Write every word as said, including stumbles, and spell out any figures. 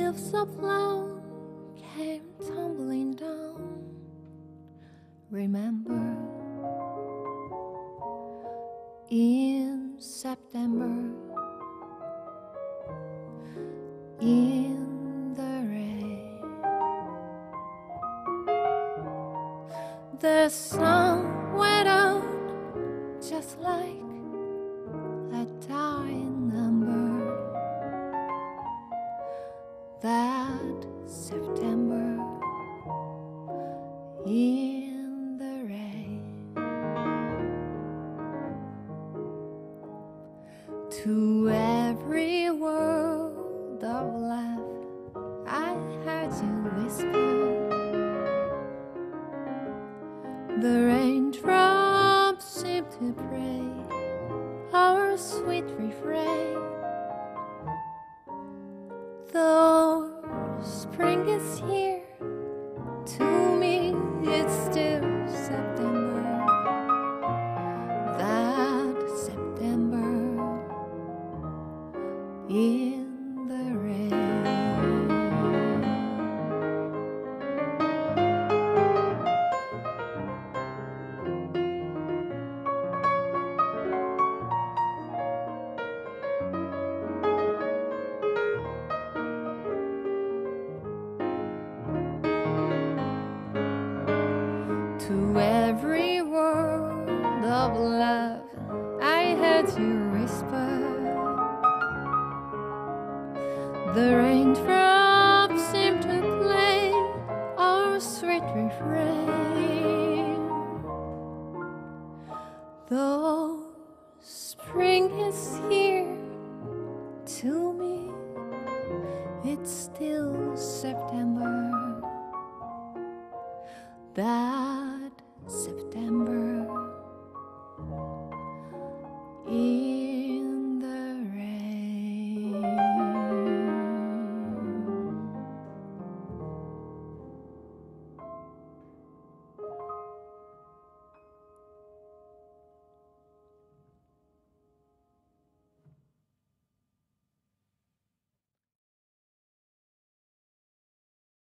leaves of love came tumbling down. Remember, in September, in the rain, the sun went out just like a dying ember. That September in the rain, to every word of love I heard you whisper. The raindrops seem to pray our sweet refrain. Though spring is here, to me it's still September. That September in the rain. To every word of love I heard you whisper. The raindrops seem to play our sweet refrain. Though spring is here, to me it's still September.